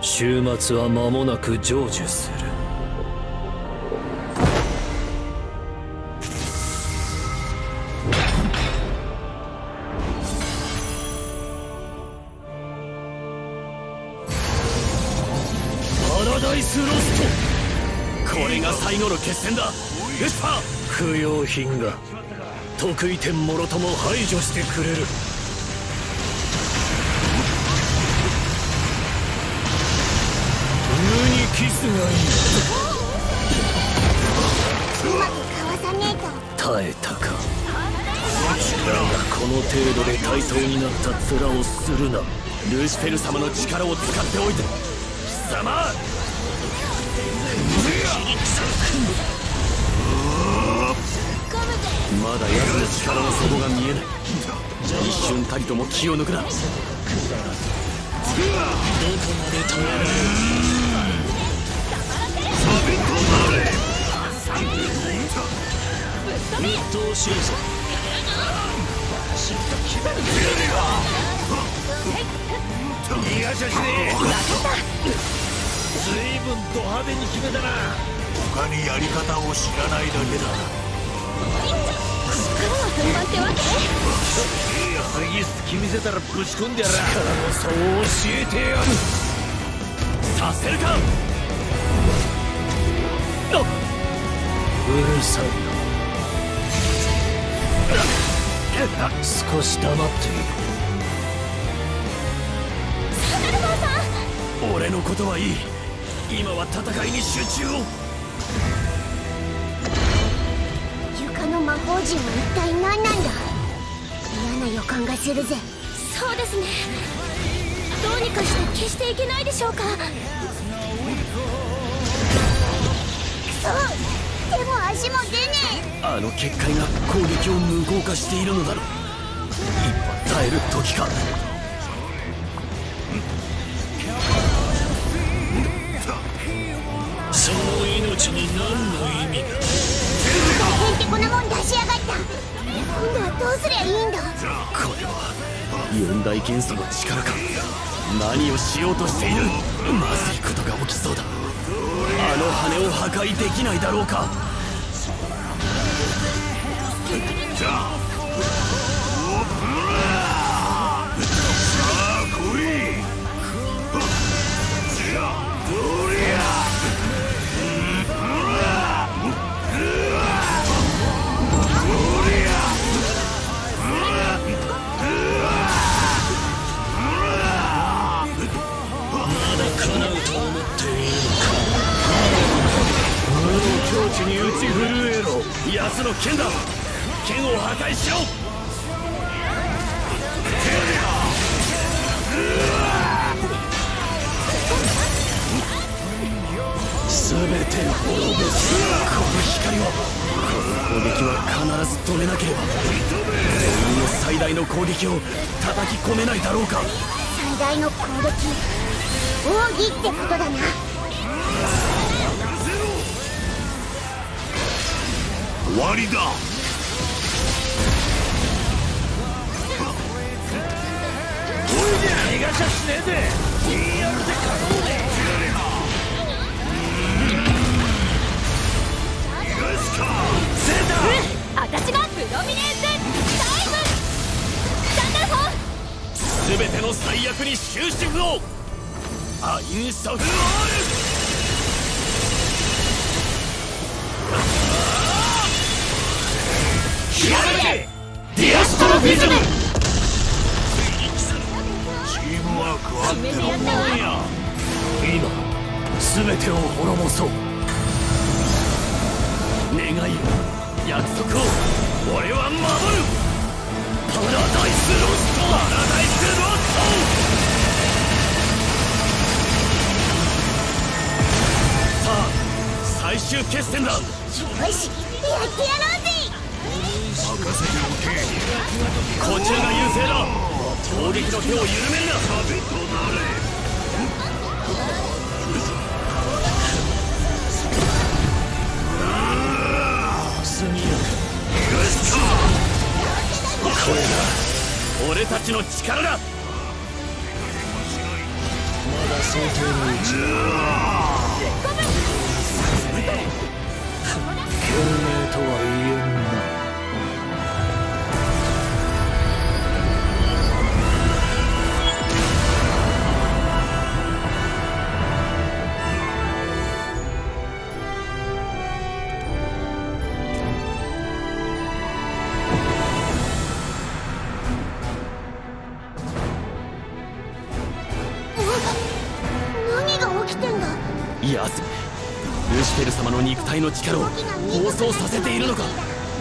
終末は間もなく成就する。パラダイスロスト、これが最後の決戦だ。ルシファー、不要品が得意点もろとも排除してくれる。キスがいい。 うまくかわさねえと。 耐えたか。だがこの程度で対等になった面をするな。ルシフェル様の力を使っておいて貴様まだ奴の力の底が見えない。一瞬たりとも気を抜くな。どこまで止められる。ミッドを知るぞ。逃がしゃしねえ。随分ド派手に決めたな。 他にやり方を知らないだけだ。 力は本番ってわけ？ 次隙見せたらぶち込んでやら。力の差を教えてやる。させるか。うるさいな。少し黙っている。 サンダルバーさん、 俺のことはいい。今は戦いに集中を。 床の魔法陣は一体何なんだ。嫌な予感がするぜ。そうですね、どうにかして消していけないでしょうか。くそ、手も足も出ねえ。 あの結界が攻撃を無効化しているのだろう。今耐える時か。その命に何の意味が。 へんてこなもん出しやがった。今度はどうすりゃいいんだ。 これは四大元素の力か。何をしようとしている。まずいことが起きそうだ。あの羽を破壊できないだろうか。境地に打ち震えろ。奴の剣だ。剣を破壊しろ。全て滅ぼす。この光を。この攻撃は必ず止めなければ全員の最大の攻撃を叩き込めないだろうか。 最大の攻撃、奥義ってことだな。 終わりだ。 逃がしゃしねえぜ。やるぜ可能で。 私がプロミネンスタイム。サンダルフォン、 全ての最悪に終止符を。アインシャフルオール。ひらめけディアストロフィズム。 チームワークあってのもんや。 今全てを滅ぼそう。願いを約束を俺は守る。パラダイスロスト。パラダイスロスト。さあ最終決戦だ。よし、やってやろうぜ。 任せておけ。 こちらが優勢だ。攻撃の手を緩めるな。 壁となれ。 これが俺たちの力だ。まだ想定のうちだ。救命とは言えんな。やつルシフェル様の肉体の力を暴走させているのか。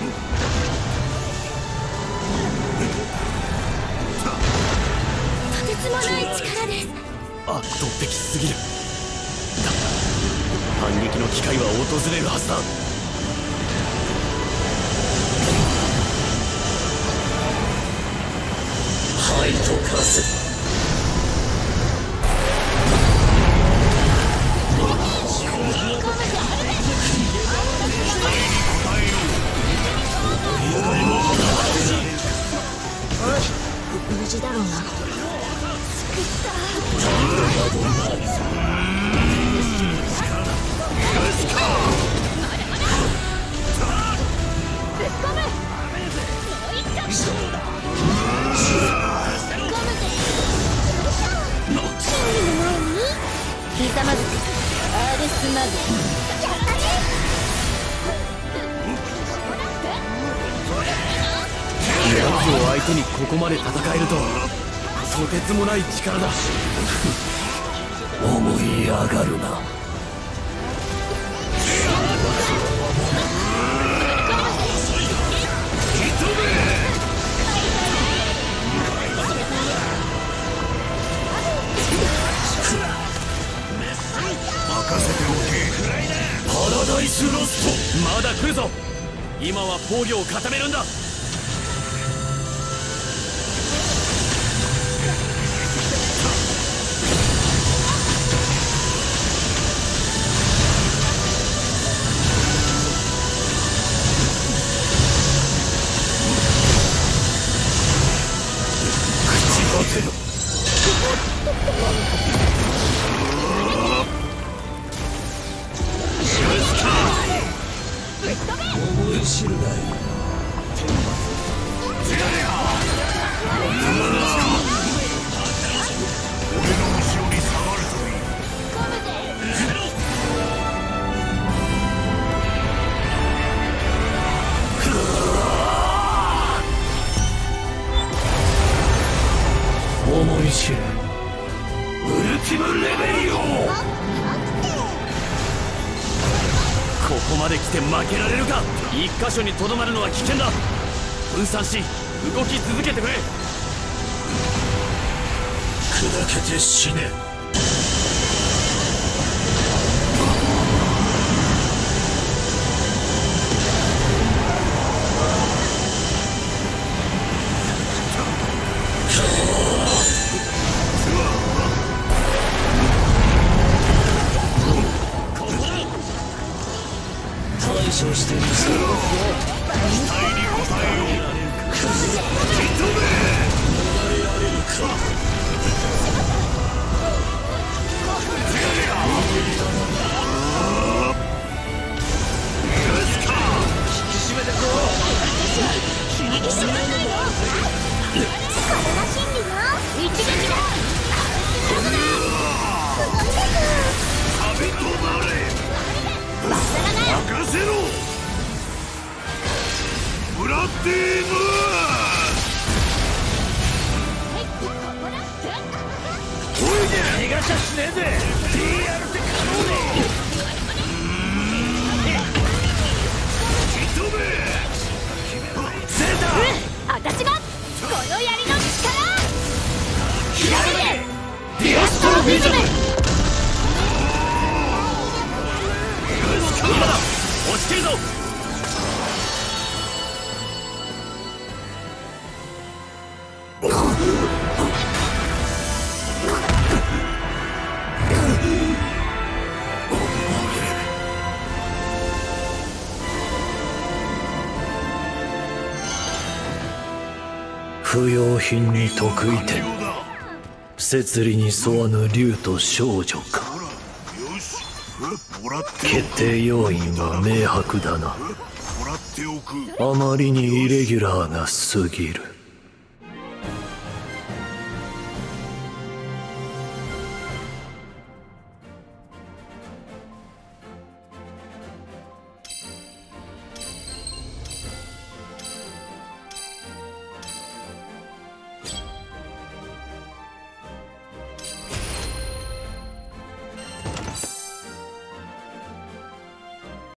とてつもない力です。 圧倒的すぎる。だが反撃の機会は訪れるはずだ。はいとかせ。 無事だろうな。ひざまずくアーレスマグ。 奴を相手にここまで戦えるとはとてつもない力だ。思い上がるな。 任せておけ。 パラダイスロスト。まだ来るぞ。今は防御を固めるんだ。思い知るがいい。 俺の後ろに下がるといい。 思い知るウルティムレベリオン。ここまで来て負けられるか。一箇所にとどまるのは危険だ。分散し動き続けてくれ。砕けて死ね。対処してみせろ。期待に応えよう。認められるか。任せろ。ブラッディームおいで。逃がしゃしねえぜ。 DR って可能で。認めゼータ。 私がこの槍の力。 ひらめけディアストロフィズム。今だ。落ちてるぞ。不要品に得意点。 摂理に沿わぬ竜と少女か。 よし、もらって決定要因は明白だな。 もらっておく。 あまりにイレギュラーが過ぎる。